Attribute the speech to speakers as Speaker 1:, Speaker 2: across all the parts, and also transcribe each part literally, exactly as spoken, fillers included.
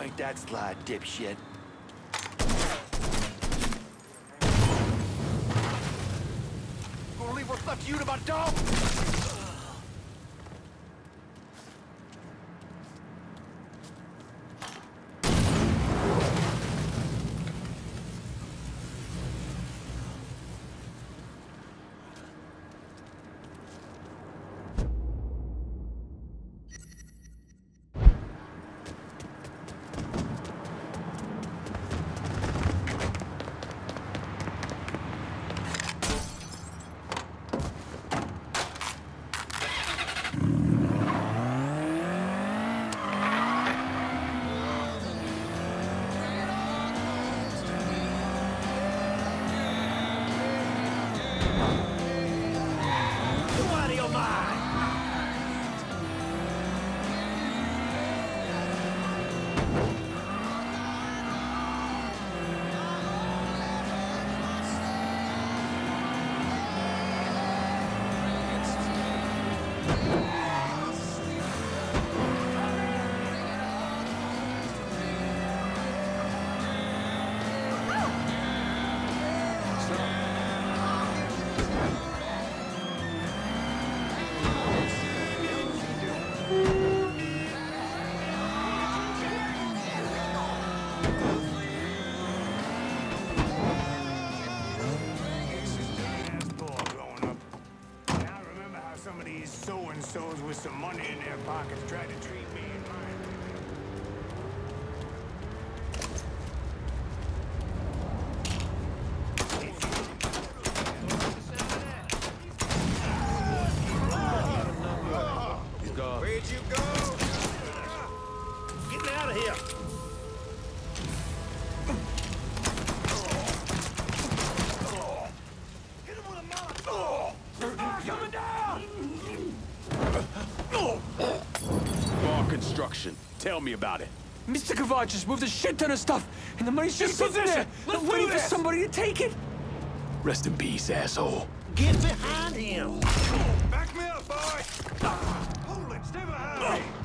Speaker 1: ain't that slide, dipshit. Gonna leave what's left of you to my dog?
Speaker 2: So-and-sos with some money in their pockets tried to treat me and mine.
Speaker 1: He's gone.
Speaker 2: Where'd you go?
Speaker 1: Get me out of here! Hit him with a mallet! Coming down!
Speaker 3: Bar construction. Tell me about it.
Speaker 4: Mister Kavad just moved a shit ton of stuff, and the money's just sitting there,
Speaker 1: Let's do
Speaker 4: waiting for
Speaker 1: this.
Speaker 4: somebody to take it.
Speaker 3: Rest in peace, asshole.
Speaker 1: Get behind him!
Speaker 2: Back me up, boy! Hold it! Stay behind me!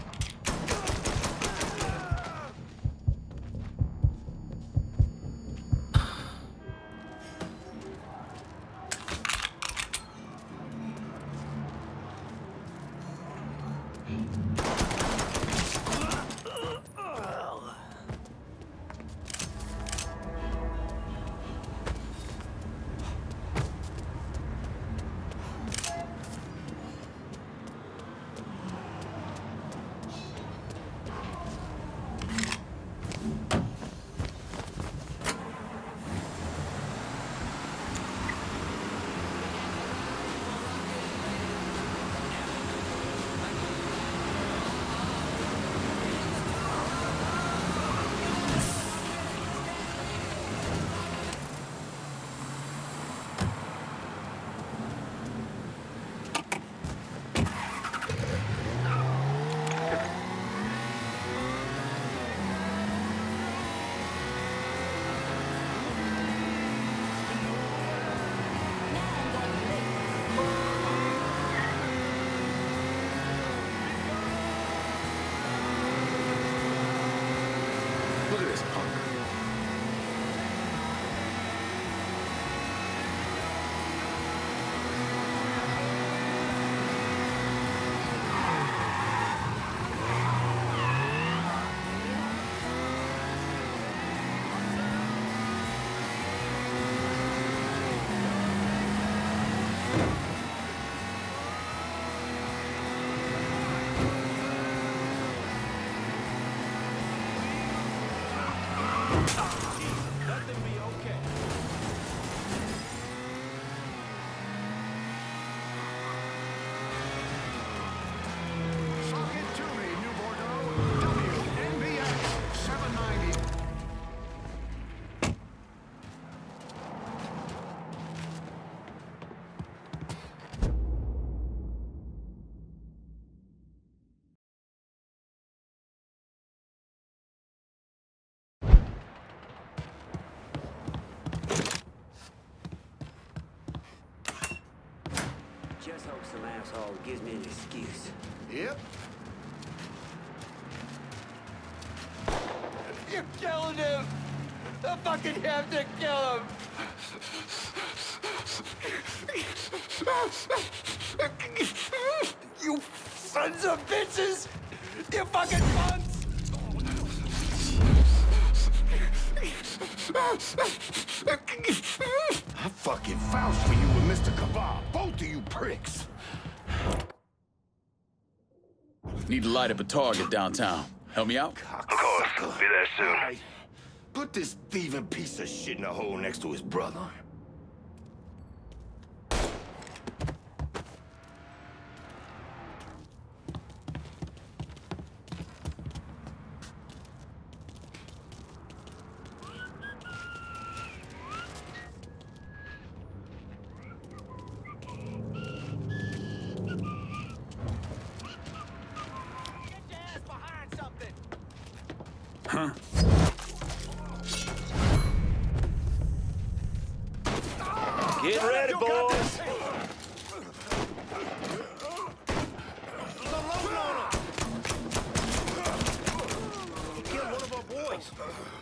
Speaker 3: Look at this punk.
Speaker 1: Nothing be okay.
Speaker 2: Sock it to me, New Bordeaux. W N B X seven ninety.
Speaker 5: Just hope some asshole gives me an excuse.
Speaker 2: Yep.
Speaker 4: You're killing him! I fucking have to kill him! You sons of bitches! You fucking punks!
Speaker 2: I fucking vouch for you and Mister Kebab, both of you pricks.
Speaker 3: Need to light up a target downtown. Help me out?
Speaker 2: Of
Speaker 6: course. Be there soon.
Speaker 2: Right. Put this thieving piece of shit in a hole next to his brother.
Speaker 3: Huh?
Speaker 6: Get ready, boys.
Speaker 1: He killed one of our boys.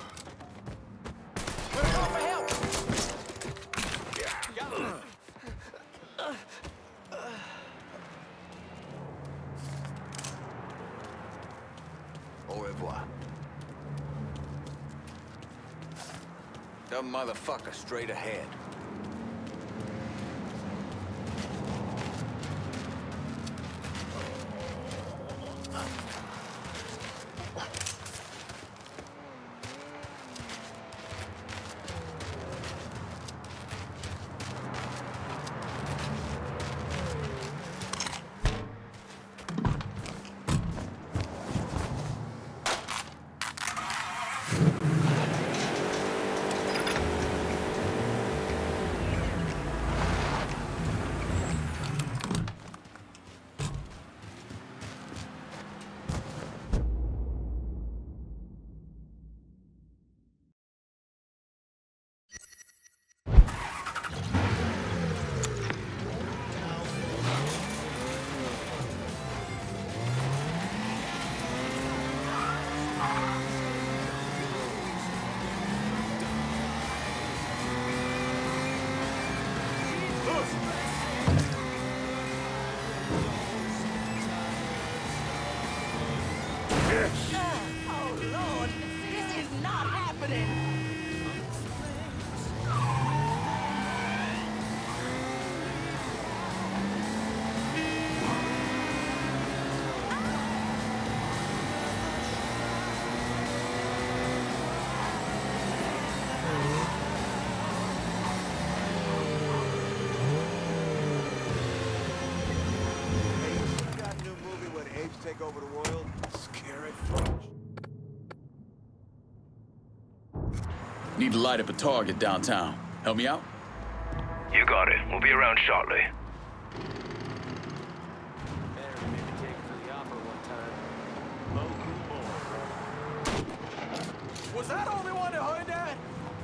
Speaker 2: Au revoir.
Speaker 1: Dumb motherfucker straight ahead.
Speaker 7: Oh, Lord, this is not happening.
Speaker 1: Got a new movie where the apes take over the world?
Speaker 2: Scary fuck.
Speaker 3: Need to light up a target downtown. Help me out?
Speaker 6: You got it. We'll be around shortly.
Speaker 5: Better maybe take it for the opera one time.
Speaker 4: Was that only one that heard that?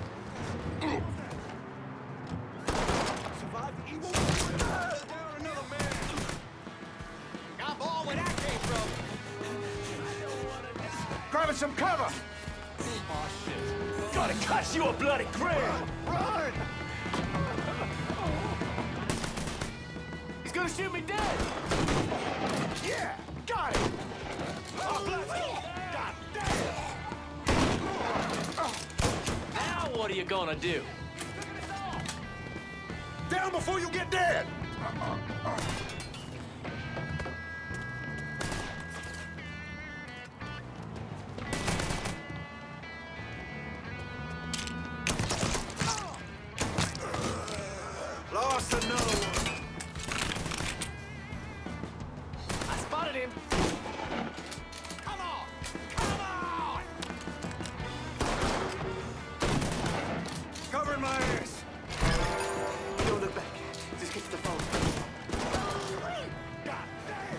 Speaker 1: Survive the evil? Down another man. I'm all where that came from.
Speaker 2: Grabbing some cover!
Speaker 1: Gotta cut you a bloody grave.
Speaker 2: Run!
Speaker 1: He's gonna shoot me dead.
Speaker 2: Yeah! Got it!
Speaker 1: Oh, bloody. God damn.
Speaker 5: Now what are you gonna do?
Speaker 2: Down before you get dead!
Speaker 1: Lost another one.
Speaker 5: I spotted him.
Speaker 1: Come on. Come on. Covering my ass.
Speaker 5: Don't look back. Just get to the phone.
Speaker 1: God damn.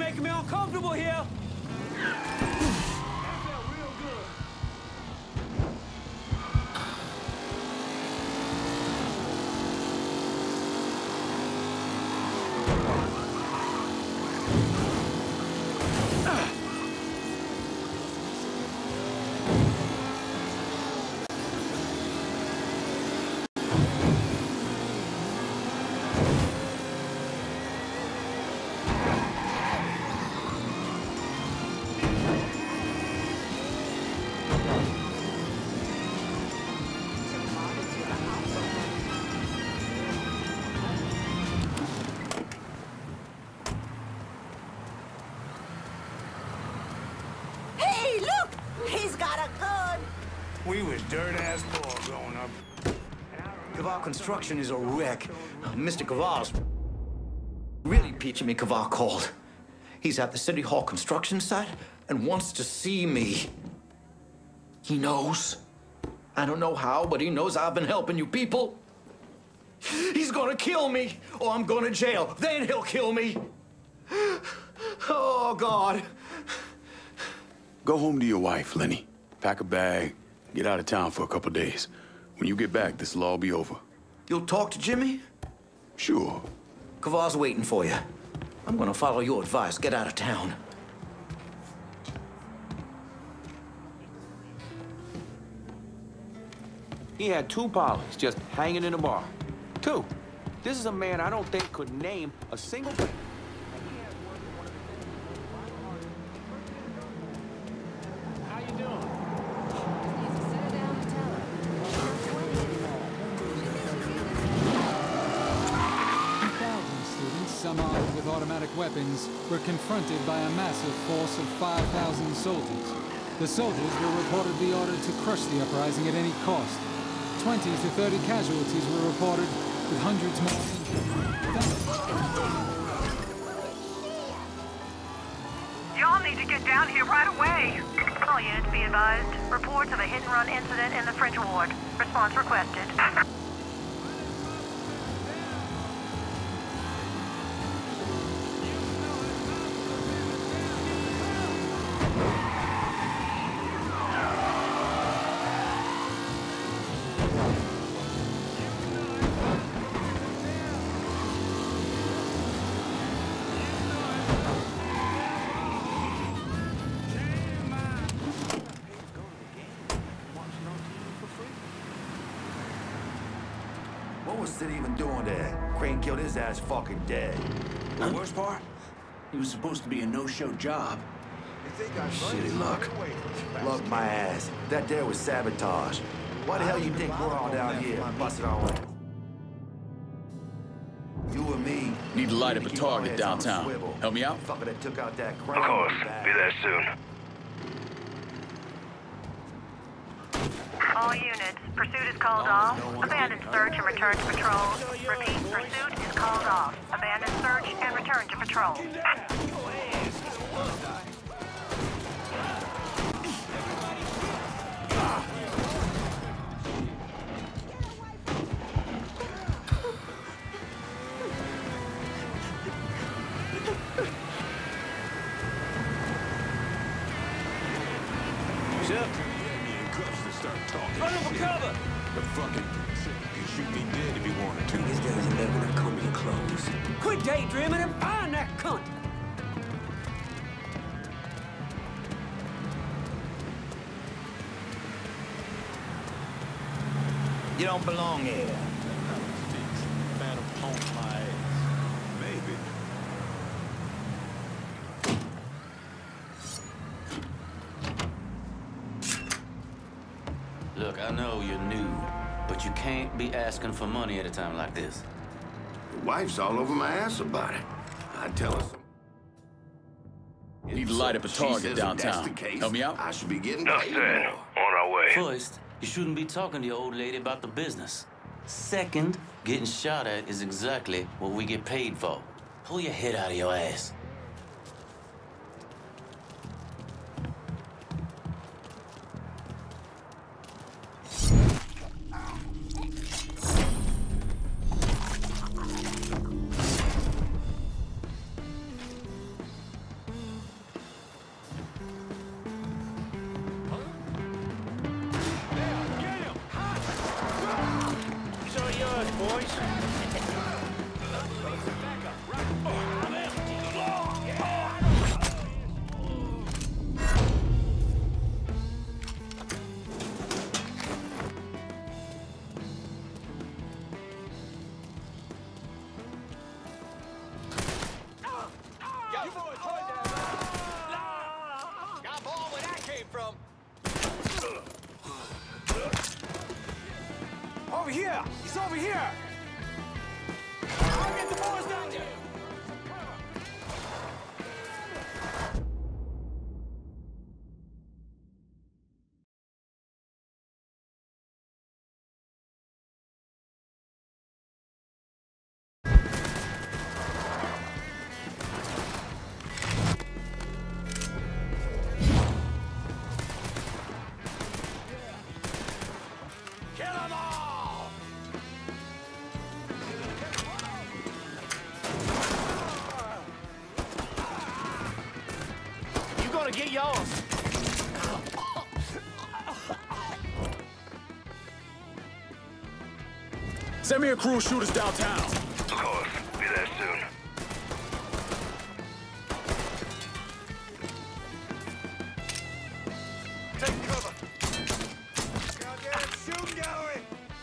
Speaker 5: making me uncomfortable here.
Speaker 7: Hey, look! He's got a gun!
Speaker 2: We was dirt-ass poor growing up.
Speaker 8: Kaval Construction is a wreck. Mister Kaval's really peaching me, Kaval called. He's at the City Hall construction site and wants to see me. He knows. I don't know how, but he knows I've been helping you people. He's gonna kill me, or I'm going to jail. Then he'll kill me. Oh, God.
Speaker 3: Go home to your wife, Lenny. Pack a bag, get out of town for a couple days. When you get back, this'll all be over.
Speaker 8: You'll talk to Jimmy?
Speaker 3: Sure.
Speaker 8: Kaval's waiting for you. I'm gonna follow your advice. Get out of town.
Speaker 5: He had two Pollards just hanging in a bar. Two. This is a man I don't think could name a single thing. How you doing?
Speaker 9: Thousands students, some armed with automatic weapons, were confronted by a massive force of five thousand soldiers. The soldiers were reportedly ordered to crush the uprising at any cost. twenty to thirty casualties were reported, with hundreds more injured.
Speaker 10: Y'all need to get down here right away. All units be advised. Reports of a hit-and-run incident in the French Ward. Response requested.
Speaker 8: What was Sid even doing there? Crane killed his ass fucking dead.
Speaker 11: The worst part? He was supposed to be a no-show job.
Speaker 8: Shitty luck. Luck my ass. That there was sabotage. Why the hell you think we're all down here busting our way? You and me.
Speaker 3: Need to light up a target downtown. Help me out?
Speaker 8: Fucker that took out that
Speaker 6: Of
Speaker 8: crane.
Speaker 6: course. Be there soon.
Speaker 10: All units, pursuit is called off. Abandon search and return to patrol. Repeat, pursuit is called off. Abandon search and return to patrol.
Speaker 5: Run him for cover!
Speaker 1: The fucking can shoot me dead if he wanted to.
Speaker 11: These days are never gonna come to close.
Speaker 5: Quit daydreaming and find that cunt!
Speaker 8: You don't belong here.
Speaker 1: Phantom on my ass. Maybe.
Speaker 12: Look, I know you're new, but you can't be asking for money at a time like this.
Speaker 1: The wife's all over my ass about it. I tell her some.
Speaker 3: Need to light up a
Speaker 1: She
Speaker 3: target
Speaker 1: says if
Speaker 3: downtown.
Speaker 1: that's the case,
Speaker 3: Help me out?
Speaker 1: I should be getting
Speaker 6: Enough
Speaker 1: paid
Speaker 6: said.
Speaker 1: more.
Speaker 6: On our way.
Speaker 12: First, you shouldn't be talking to your old lady about the business. Second, getting shot at is exactly what we get paid for. Pull your head out of your ass.
Speaker 1: Got ball where that came from.
Speaker 2: Over here! He's over here! I'll get the boys down there!
Speaker 1: Get yours.
Speaker 3: Send me a crew of shooters downtown.
Speaker 6: Of course. Be there soon.
Speaker 1: Take cover. Goddamn shooting gallery.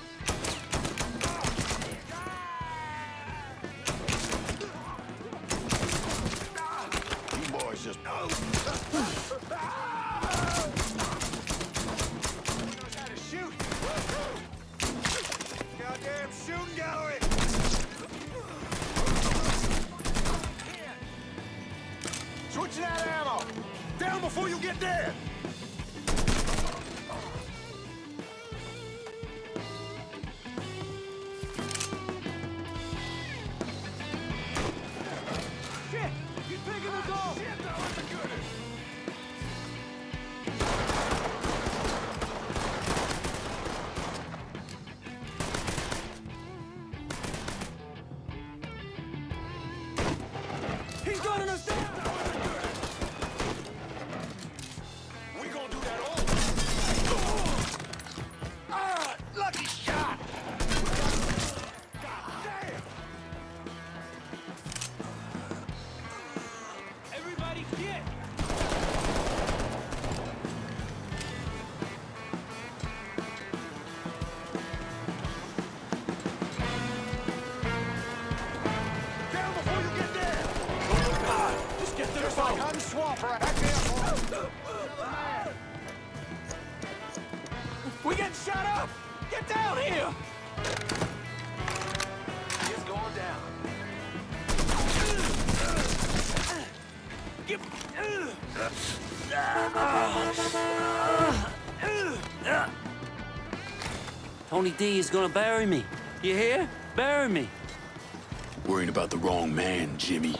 Speaker 2: You boys just...
Speaker 1: Shooting gallery! Switching out ammo! Down before you get there! Shit! He's picking us off! Shit, that was a goodie!
Speaker 2: He's gunning us down!
Speaker 1: We gonna do that all? Ah! Lucky shot! God damn! Everybody get! Down before you get there! Just get to the phone! I'm swamp right back there! We getting shot up! Get down here! It's going down. Get...
Speaker 12: Tony D is gonna bury me. You hear? Bury me.
Speaker 3: Worrying about the wrong man, Jimmy.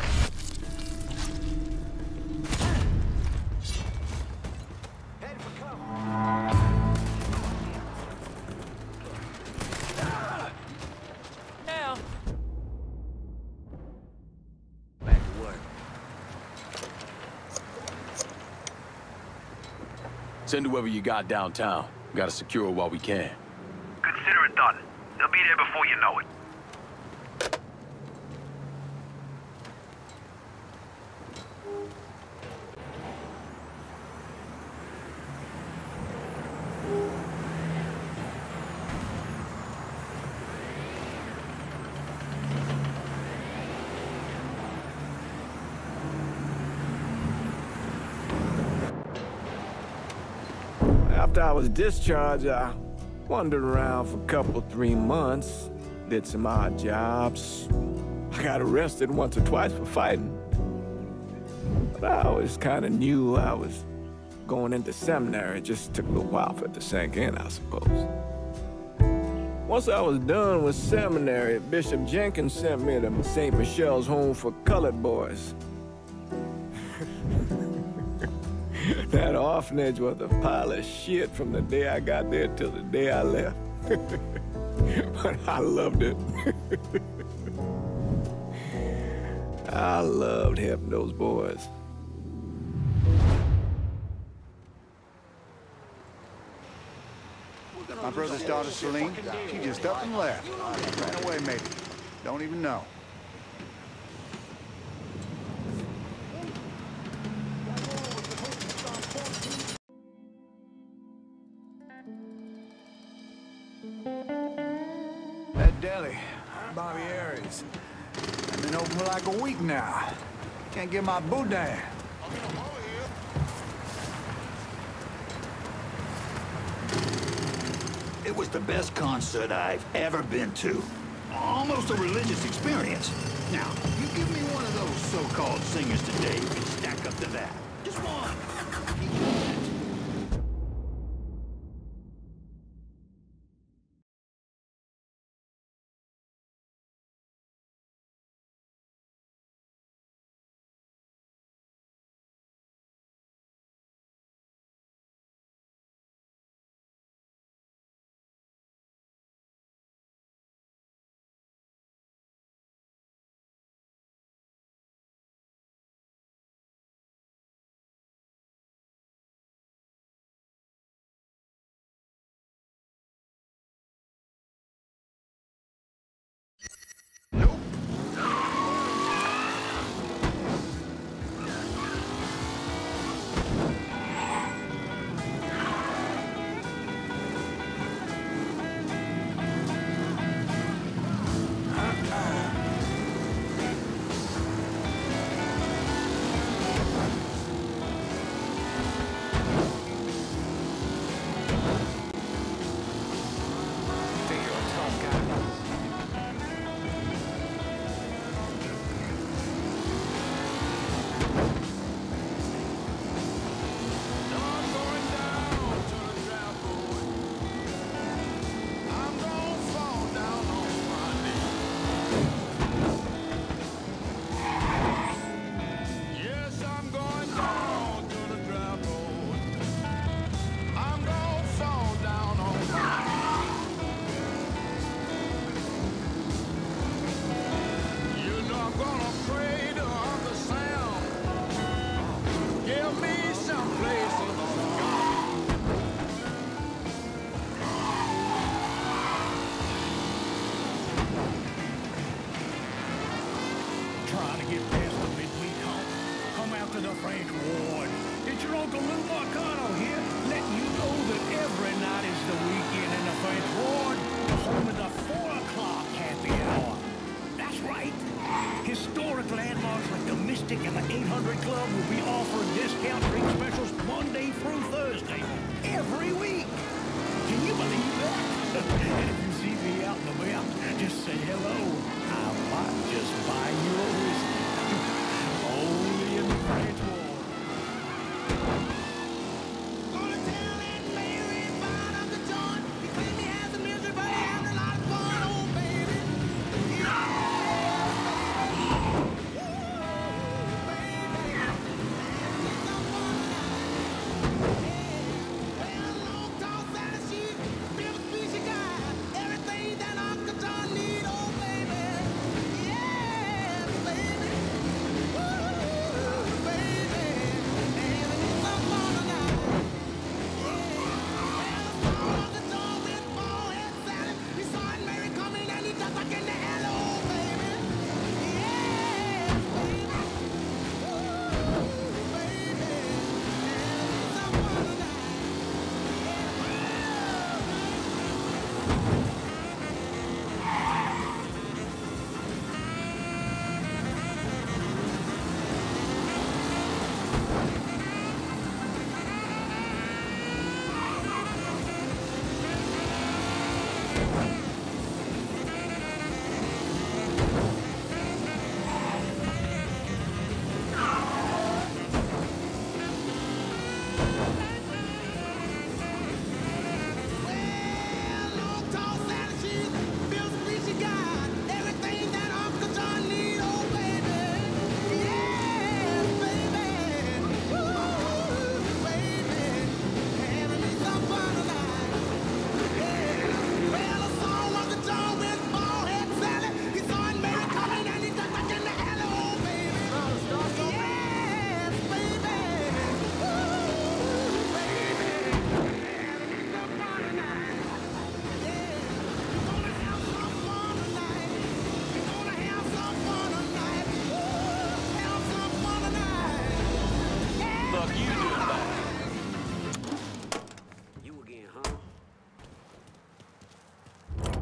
Speaker 1: Head for cover.
Speaker 12: Now.
Speaker 1: Back to work.
Speaker 3: Send whoever you got downtown. Gotta secure it while we can.
Speaker 6: Consider it done. They'll be there before you know it.
Speaker 2: After I was discharged, I wandered around for a couple, three months, did some odd jobs. I got arrested once or twice for fighting. But I always kind of knew I was going into seminary. It just took a little while for it to sink in, I suppose. Once I was done with seminary, Bishop Jenkins sent me to Saint Michelle's Home for Colored Boys. That orphanage was a pile of shit from the day I got there till the day I left. But I loved it. I loved helping those boys.
Speaker 13: My brother's daughter, Celine, she just up and left. Ran away, maybe. Don't even know.
Speaker 2: That deli, Bobby Aries. I've been open for like a week now.
Speaker 13: Can't get my boudin.
Speaker 11: It was the best concert I've ever been to. Almost a religious experience. Now, you give me one of those so-called singers today who can stack up to that. Just one.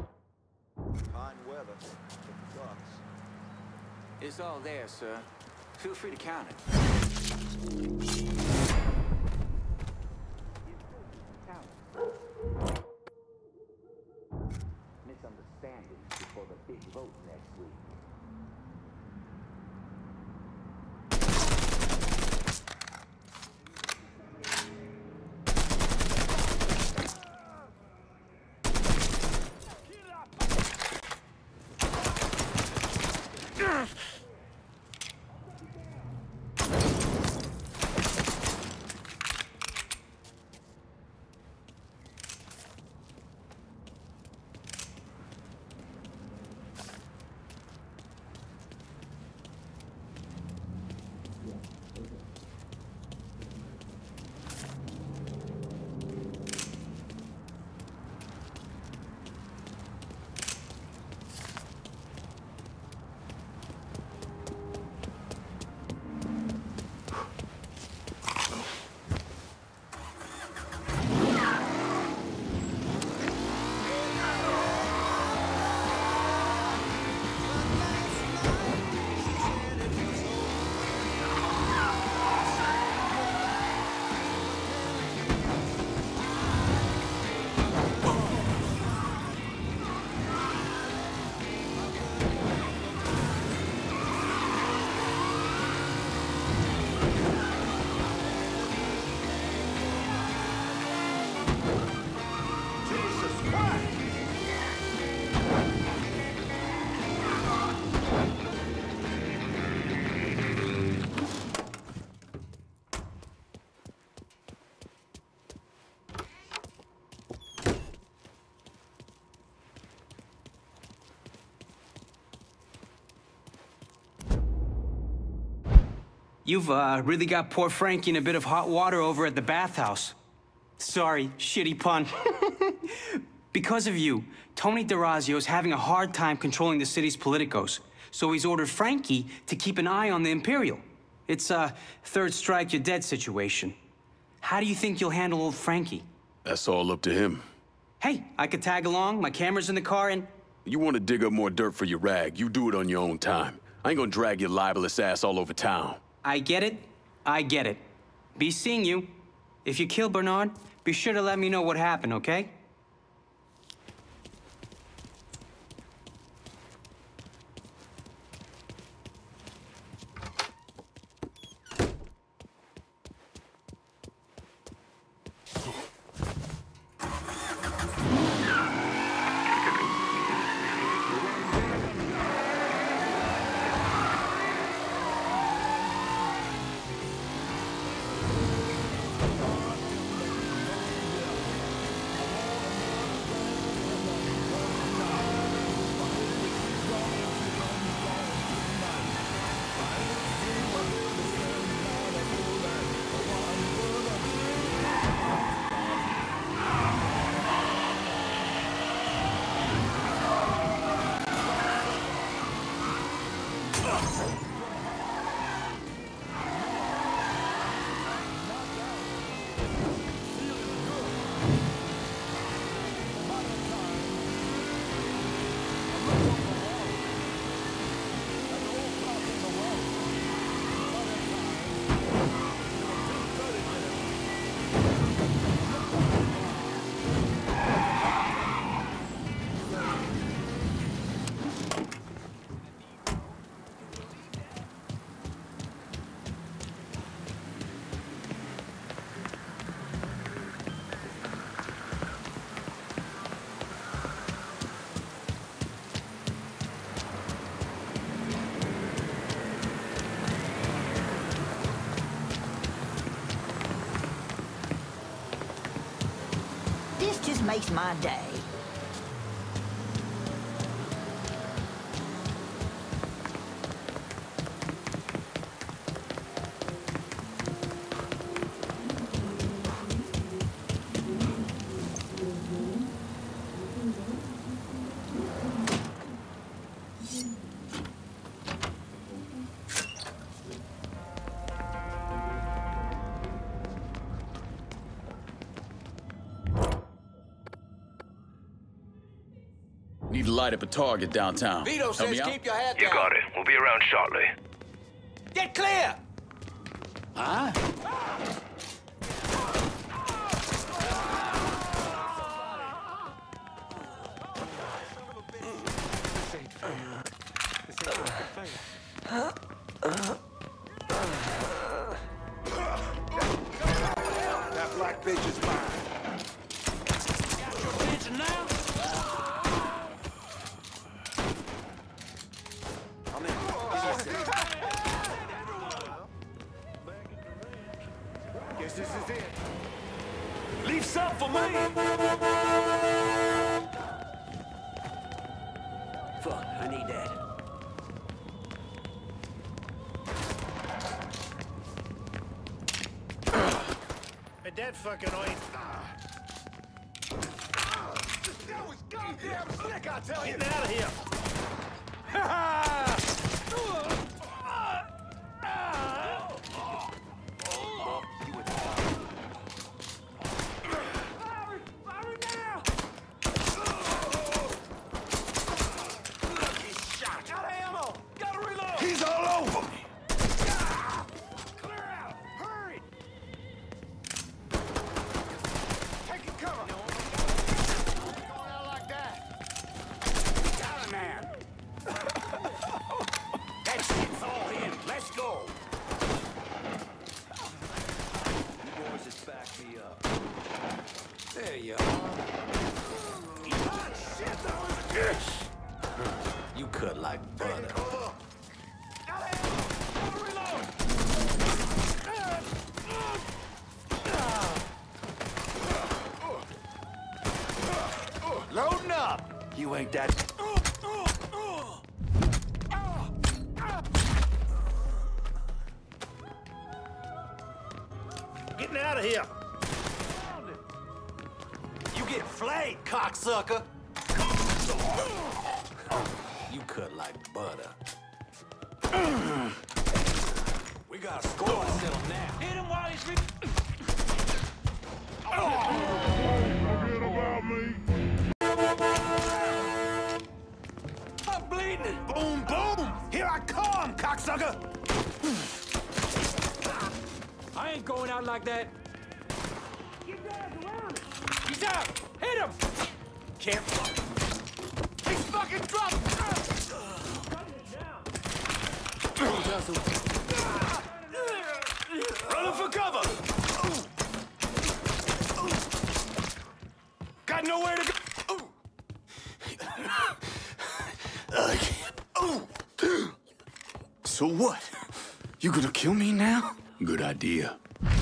Speaker 5: It's all there, sir. Feel free to count it. Misunderstandings before the big vote next week.
Speaker 14: You've uh, really got poor Frankie in a bit of hot water over at the bathhouse. Sorry, shitty pun. Because of you, Tony DeRazio is having a hard time controlling the city's politicos, so he's ordered Frankie to keep an eye on the Imperial. It's a third strike, you're dead situation. How do you think you'll handle old Frankie?
Speaker 3: That's all up to him.
Speaker 14: Hey, I could tag along, my camera's in the car, and...
Speaker 3: You want to dig up more dirt for your rag, you do it on your own time. I ain't gonna drag your libelous ass all over town.
Speaker 14: I get it. I get it. Be seeing you. If you kill Bernard, be sure to let me know what happened, okay?
Speaker 7: Makes my day.
Speaker 3: Need to light up a target downtown.
Speaker 1: Vito says keep your head down.
Speaker 6: You got it. We'll be around shortly.
Speaker 1: Get clear!
Speaker 11: Huh?
Speaker 1: That black bitch is mine. Got your attention now? I'm in.
Speaker 13: Guess this is it.
Speaker 1: Leave some for me! Fuck, I need that.
Speaker 13: And that fucking oil.
Speaker 1: That was goddamn slick, I tell you!
Speaker 13: Get out of here!
Speaker 1: He's all over me! Clear out! Hurry! Taking cover! Going out like that! Got him, man! That shit's all in! Let's go! You boys just back me up. There you are. Hot shit, that was a bitch! You cut like butter. Loading up! You ain't that...
Speaker 13: Getting out of here!
Speaker 1: You get flayed, cocksucker! You cut like butter. We got a score to settle now. Hit him while he's... Re
Speaker 13: Forget about me!
Speaker 1: I'm bleeding! Boom, boom! Here I come, cocksucker!
Speaker 4: I ain't going out like that. He's out! Hit him!
Speaker 1: Can't fuck. He's fucking dropped! Running for cover! Got nowhere to go! I can't.
Speaker 3: So what? You gonna kill me now? Good idea.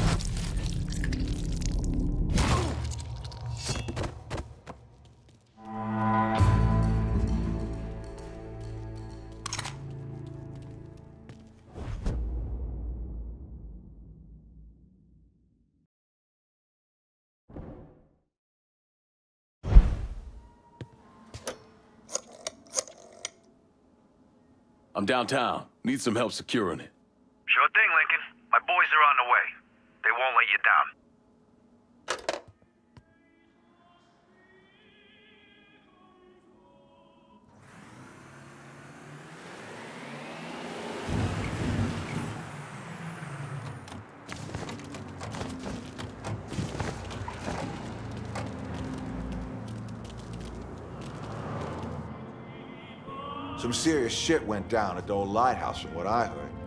Speaker 3: I'm downtown. Need some help securing it.
Speaker 6: Sure thing, Lincoln. My boys are on the way. They won't let you down.
Speaker 15: Some serious shit went down at the old lighthouse from what I heard.